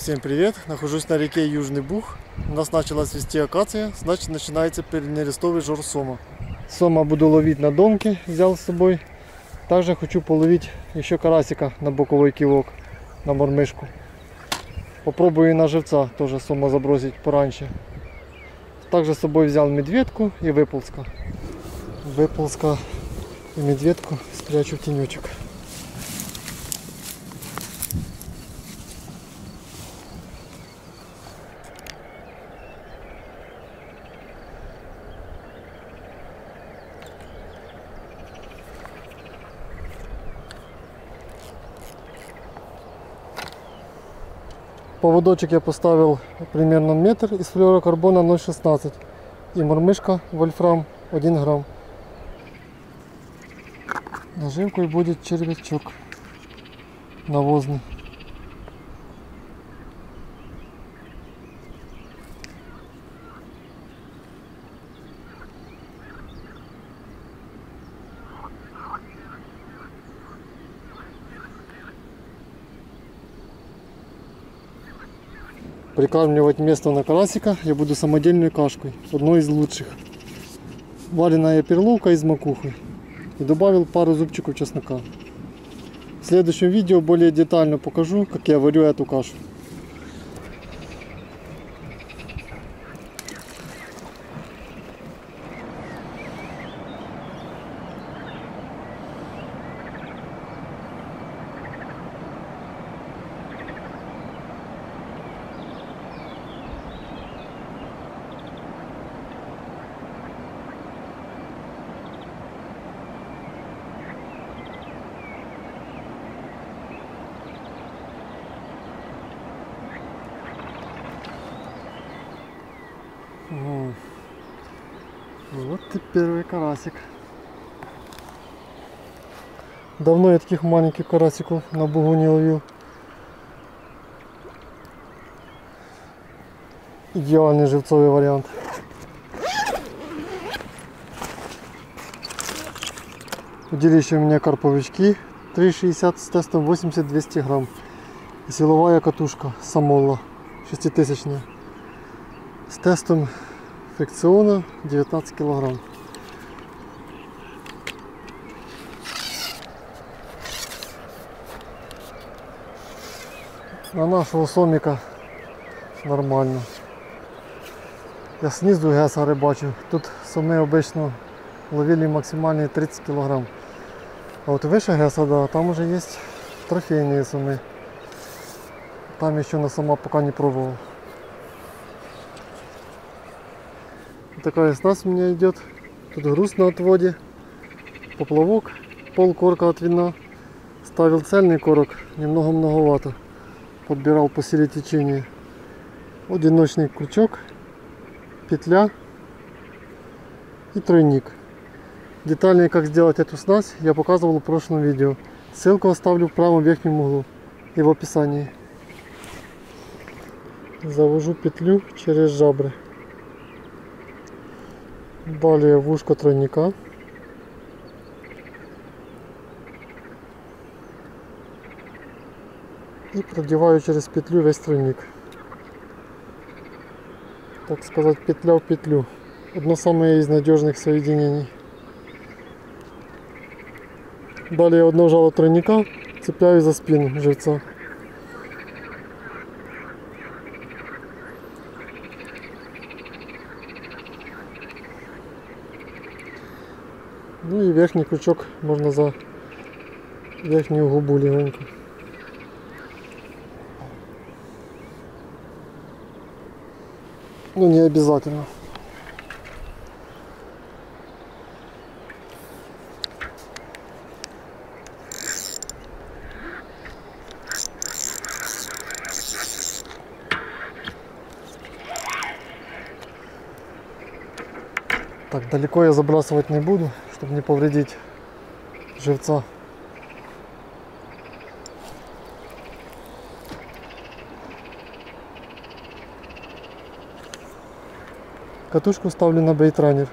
Всем привет! Нахожусь на реке Южный Буг. У нас начала цвести акация, значит начинается перенерестовый жор сома. Сома буду ловить на домке, взял с собой. Также хочу половить еще карасика на боковой кивок, на мормышку. Попробую и на живца тоже сома забросить пораньше. Также с собой взял медведку и выползка. Выползка и медведку спрячу в тенечек. Поводочек я поставил примерно метр из флюорокарбона 0,16 и мормышка вольфрам 1 грамм. Наживкой будет червячок навозный. Прикармливать место на карасика я буду самодельной кашкой, одной из лучших. Вареная перловка из макухи. И добавил пару зубчиков чеснока. В следующем видео более детально покажу, как я варю эту кашу. Вот и первый карасик. Давно я таких маленьких карасиков на бугу не ловил. Идеальный живцовый вариант. Удилище у меня карповички 3,60 с тестом 80-200 грамм. И силовая катушка Самолла 6000. С тестом фрикциона 19 килограмм. На нашего сомика нормально. Я снизу геса рибачу. Тут соми обычно ловили максимальные 30 килограмм. А вот выше геса, да, там уже есть трофейные соми. Там еще на сома пока не пробовал. Такая снасть у меня идет. Тут груз на отводе, поплавок, полкорка от вина. Ставил цельный корок, немного многовато. Подбирал по силе течения. Одиночный крючок, петля и тройник. Детальнее, как сделать эту снасть, я показывал в прошлом видео. Ссылку оставлю в правом верхнем углу и в описании. Завожу петлю через жабры. Далее в ушко тройника. И продеваю через петлю весь тройник. Так сказать, петля в петлю. Одно самое из надежных соединений. Далее одно жало тройника цепляю за спину живца. Ну и верхний крючок можно за верхнюю губу легонько. Ну не обязательно. Так, далеко я забрасывать не буду, чтобы не повредить живца. Катушку ставлю на бейтранер.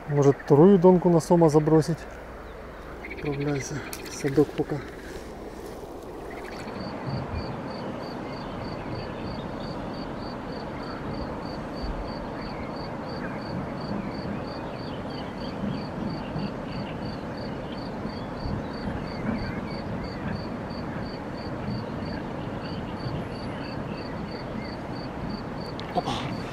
Может, вторую донку на сома забросить. Отправляйся в садок пока. Опа.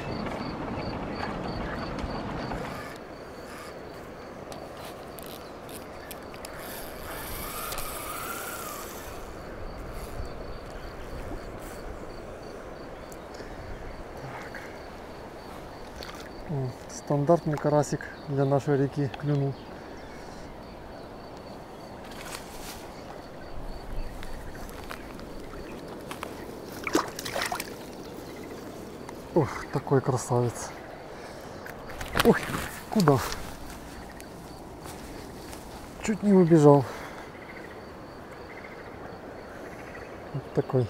Стандартный карасик для нашей реки клюнул. Ох, такой красавец. Ой, куда? Чуть не убежал. Вот такой.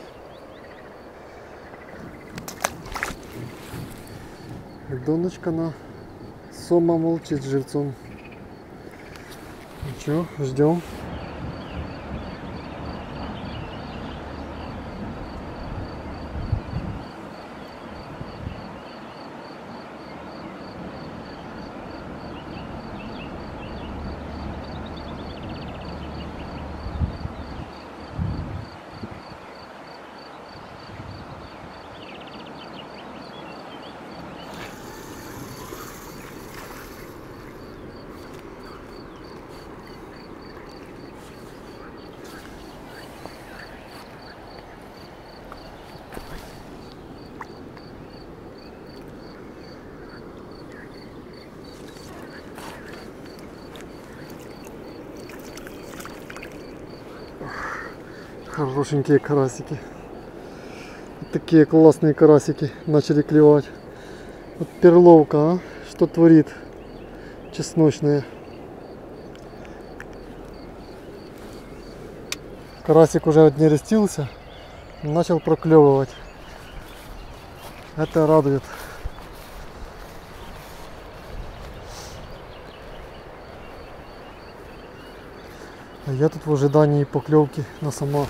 Доночка на сома молчит живцом. Ничего, ждем. Хорошенькие карасики. Вот такие классные карасики начали клевать. Вот перловка, а? Что творит? Чесночная. Карасик уже отнерестился, начал проклевывать. Это радует. А я тут в ожидании поклевки на сома.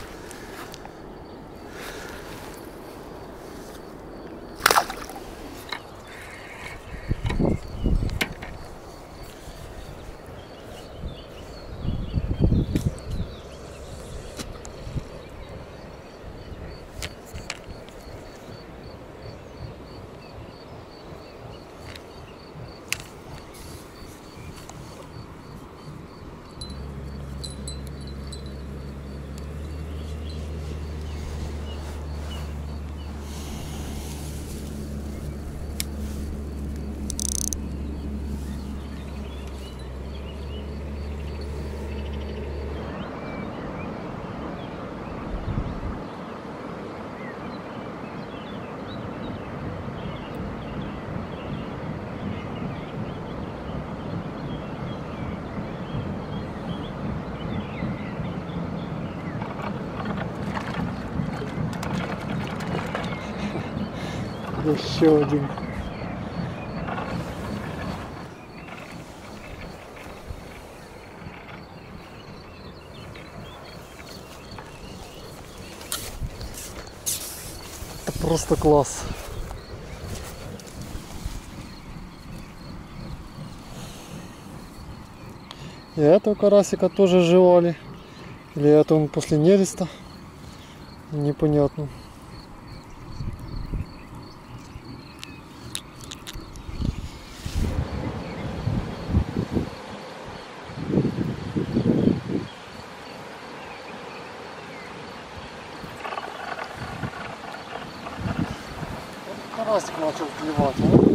Еще один. Это просто класс. И этого карасика тоже жевали. Или это он после нереста? Непонятно. Карасик начал клевать, а?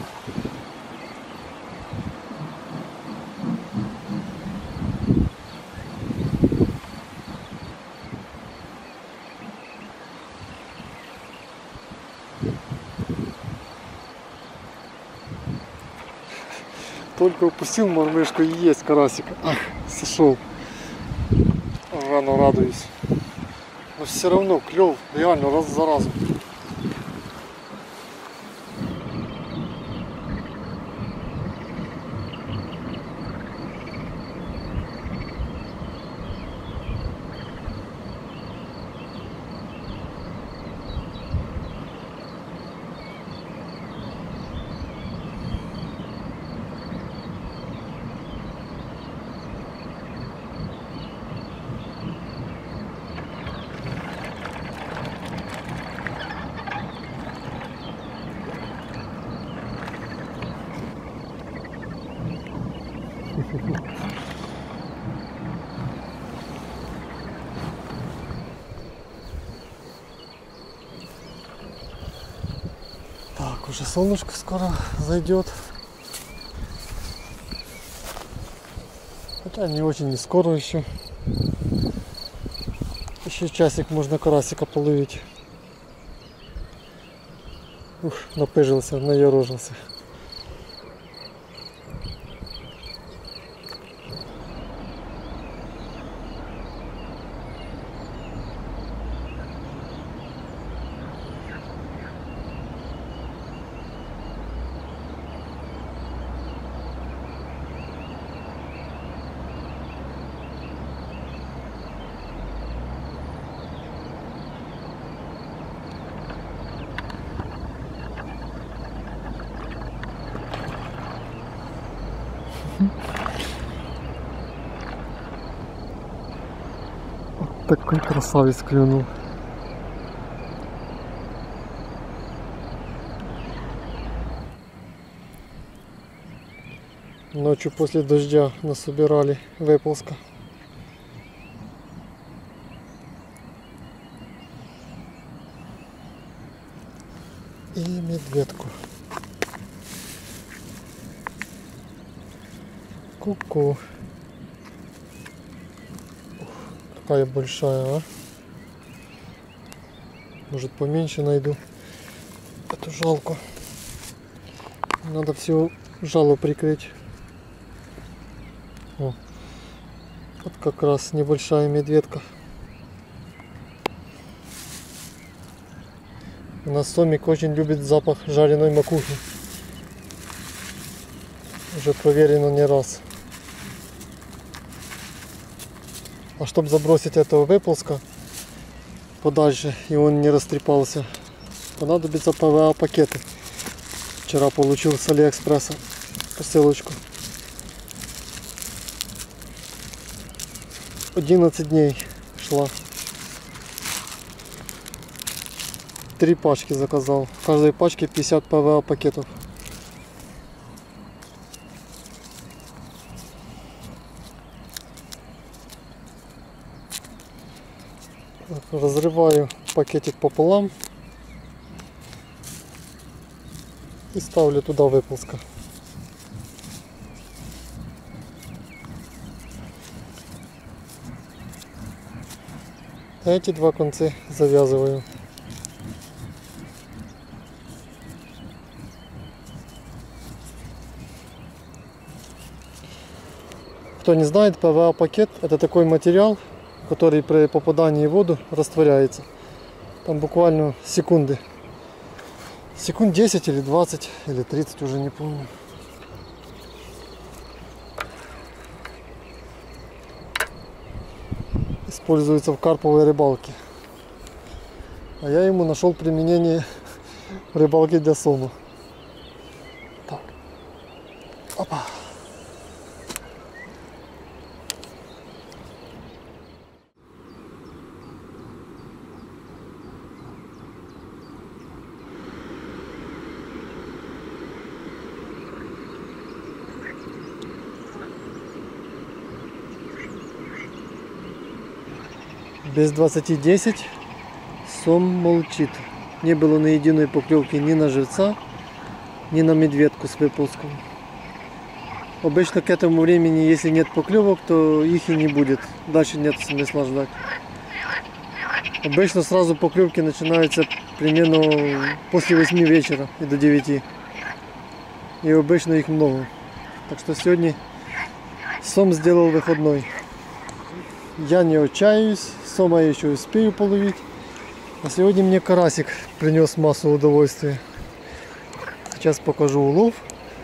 Только упустил мормышку и есть карасика. Ах, сошел. Рано радуюсь. Но все равно клев реально раз за разом. Так, уже солнышко скоро зайдет. Хотя не очень, не скоро еще. Еще часик можно карасика половить. Ух, напыжился, наерожился. Вот такой красавец клюнул. Ночью после дождя насобирали выползка. И медведку. Ку-ку. Какая большая, а? Может, поменьше найду эту жалку. Надо всю жалу прикрыть. О, вот как раз небольшая медведка. У нас сомик очень любит запах жареной макухи. Уже проверено не раз. А чтобы забросить этого выползка подальше и он не растрепался, понадобится ПВА пакеты. Вчера получил с Алиэкспресса посылочку. 11 дней шла. 3 пачки заказал. В каждой пачке 50 ПВА пакетов. Разрываю пакетик пополам и ставлю туда выползка. Эти два конца завязываю. Кто не знает, ПВА пакет — это такой материал, который при попадании в воду растворяется. Там буквально секунды. Секунд 10 или 20 или 30, уже не помню. Используется в карповой рыбалке. А я ему нашел применение в рыбалке для сома. Так. Опа. Без 20:10 сом молчит. Не было ни единой поклевки ни на живца, ни на медведку с выползком. Обычно к этому времени, если нет поклевок, то их и не будет. Дальше нет смысла ждать. Обычно сразу поклевки начинаются примерно после 8 вечера и до 9. И обычно их много. Так что сегодня сом сделал выходной. Я не отчаюсь, сома я еще успею половить. А сегодня мне карасик принес массу удовольствия. Сейчас покажу улов.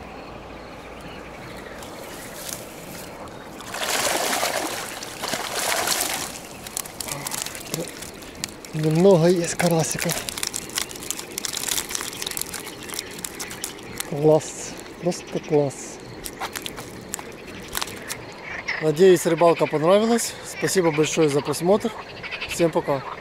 Немного есть карасиков. Класс, просто класс. Надеюсь, рыбалка понравилась. Спасибо большое за просмотр. Всем пока.